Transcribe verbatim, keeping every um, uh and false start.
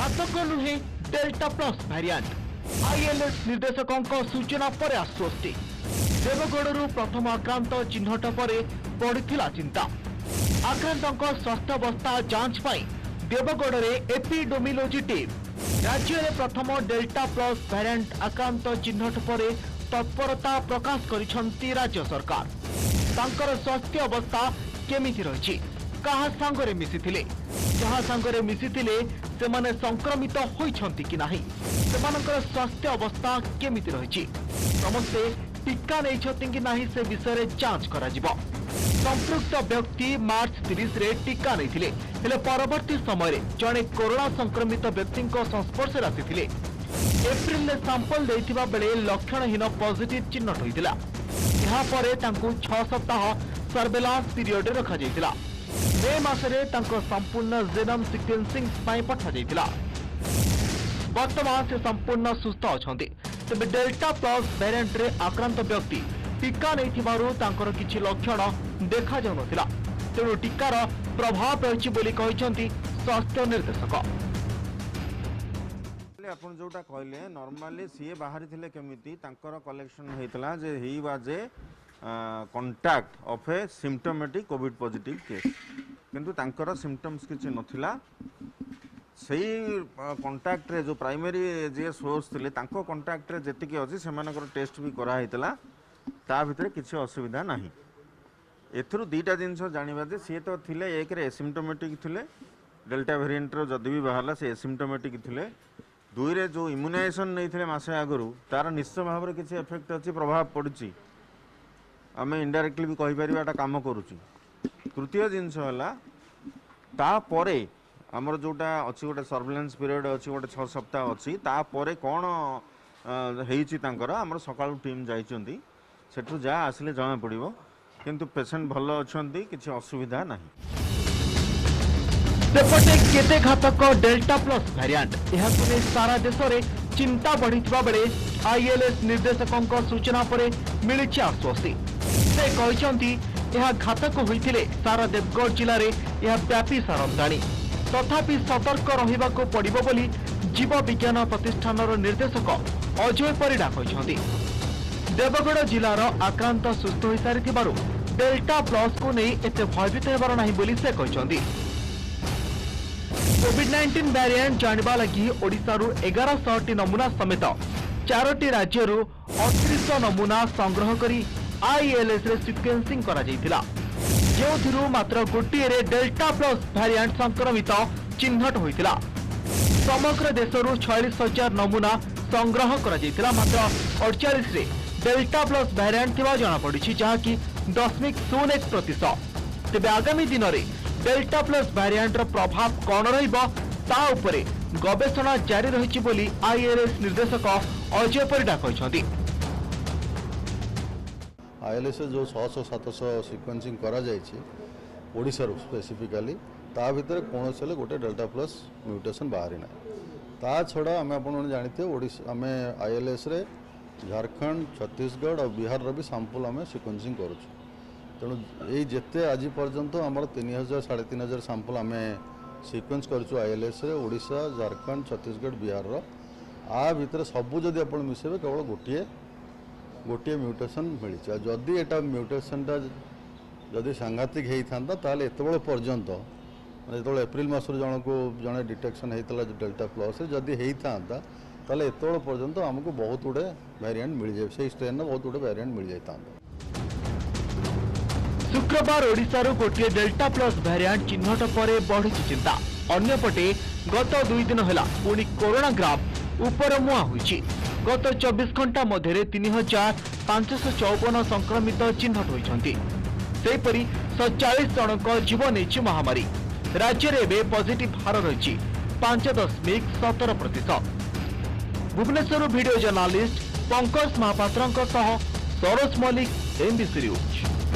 घातक नुहे delta plus variant ILS निर्देशकों सूचना पर आश्वस्ति देवगढ़ प्रथम आक्रांत चिन्हट पर बढ़िथिला चिंता आक्रांतों स्वास्थ्यावस्था जांच पाई देवगढ़ में एपिडेमियोलॉजी टीम राज्य में प्रथम डेल्टा प्लस भारिएंट आक्रांत चिन्हट पर तत्परता प्रकाश करिसेंती राज्य सरकार तांकर स्वास्थ्य अवस्था केमिति रही कहा सांगरे मिसिथिले जहा सांगरे मिसिथिले से माने संक्रमित होइछंती कि नाही सेमानकर स्वास्थ्य अवस्था केमिति रही समस्ते टीका नहीं कि नाही से विषय जांच करा जिवो संपृक्त व्यक्ति मार्च तीस रे टीका नहीं हेले परवर्ती समय जड़े कोरोना संक्रमित व्यक्ति संस्पर्श आसी एप्रिल में सैंपल देथिबा बेले लक्षणहीन पॉजिटिव चिन्हट होइतिला यहाँ पर तांकु छह सप्ताह सर्वेलांस पीरियड रखा जाइतिला मे मासरे तांको संपूर्ण जेनोम सिक्वेंसिंग पाई पठा जाइतिला वर्तमान से संपूर्ण सुस्थ अछंती तेबे डेल्टा प्लस वेरिएंट रे आक्रांत व्यक्ति टीका नहीं थिबारु तांकर किछि लक्षण देखा जाउ नथिला तेणु टीकार प्रभाव रही बोली कहिसंती स्वास्थ्य निर्देशक आपण जोटा कहले नॉर्मली सीए बाहरी थिले केमिति तांकर कलेक्शन हेतला जे ही बाजे contact of asymptomatic covid positive case किंतु तांकर सिम्पटम्स किछि नथिला सही कांटेक्ट रे जो प्राइमरी जे सोर्स थिले तांको कांटेक्ट रे जेतिकी अछि सेमानकर टेस्ट भी करा हेतला ता भितरे किछि असुविधा नाही एथरु दुईटा जिनस जानिबा जे सी तो थिले एक रे एसिम्पटोमेटिक थिले डेल्टा वेरिएंट रो जदि भी बाहरला से एसिम्पटोमेटिक थिले दुई रे जो इम्यूनाइजेशन नहीं थे मासे आगु तार निश्चय भाव में किसी इफेक्ट अच्छी प्रभाव पड़ी आम इनडायरेक्टली भी कहीपर कम करुच्ची तृतीय जिनस है आमर जोटा अच्छी गोटे सर्वेलेंस पीरियड अच्छी गोटे छह सप्ताह अच्छी तापर कौन होमर सकाळु टीम जाइछंती सेठु जा आसिले जना पड़िबो किंतु पेशेंट भल अच्छा किसी असुविधा नहीं सेपटे केते घातक डेल्टा प्लस भारिएंट यह सारा देश में चिंता बढ़ी बेले आईएलएस निर्देशकों सूचना पर मिली आश्वस्ति से कहते यह घातक होते सारा देवगढ़ जिले में यह व्यापी सारंताणी तथापि सतर्क रहिबाको पड़िबो बोली जीव विज्ञान प्रतिष्ठान निर्देशक अजय परिडा कहते देवगढ़ जिलार आक्रांत सुस्थ हो सारी डेल्टा प्लस को नहीं एते भयभीत हेबार नाही बोली से कहते कोविड नाइंटीन वेरिएंट जानवा लगी ओडिशारू एगार टी नमूना समेत चारोटी राज्यरू अड़तीस नमूना संग्रह करी आईएलएस रे सिक्वेंसिंग करा जाइतिला जेउथिरू मात्र गोटिए रे डेल्टा प्लस वेरिएंट संक्रमित चिन्हट होइतिला समग्र देशरू छियालीस हजार नमूना संग्रह करा जाइतिला मात्र अड़तालीस रे डेल्टा प्लस वेरिएंट थिबा जणा पड़िछि जहाकि दशमिक शून्य एक प्रतिशत तेबे आगामी दिन में डेल्टा प्लस वेरिएंट प्रभाव कौन ता उपरे गवेषणा जारी रही बोली आईएलएस निर्देशक अजय परिडा कहते आईएलएस जो छह सौ सात सौ सिक्वेंसिंग करा जायछि ओडिशार स्पेसिफिकली ता भितर कौन से गोटे डेल्टा प्लस म्यूटेशन बाहरी ना ता छड़ा आम आप जानते ओडिशा आम आईएलएस रे झारखंड छत्तीसगढ़ और बिहार भी सैंपल आम सिक्वेंसिंग करुछु तेणु ये जिते आज पर्यंत आम तीन हजार साढ़े तीन हजार सैंपल आम सिक्वेंस करूँ आईएलएस रे ओडिशा झारखंड छत्तीसगढ़ बिहार आ भितर सबू जदि आप मिसेबे केवल गोटे गोटे म्यूटेशन मिली जदि एटा म्यूटेशनटा जदि सांघातिक होता ताल एत बड़े पर्यंत जो एप्रिल मसर जन को जड़े डिटेक्शन होता डेल्टा प्लस जदि होता ताल एत बड़े पर्यंत आमको बहुत गुड़े वेरिएंट मिल जाए से स्ट्रेन बहुत गुड़े वेरिएंट मिल जाता शुक्रवार ओडिशारू गोटे डेल्टा प्लस वेरिएंट चिन्हट पर बढ़ी चिंता अन्यपटे गत दुई दिन है पुणी कोरोना ग्राफ उपर मुआ होइछि गत चौबीस घंटा मध्य तीन हजार पांचश चौवन संक्रमित चिन्हट होइछंती सेपरी सैंतालीस जनक जीवन नेछि महामारी राज्य में पॉजिटिव हार रही पांच दशमिक सतर प्रतिशत Bhubaneswar video journalist Pankaj Mahapatra Saroj Mallik MBC news.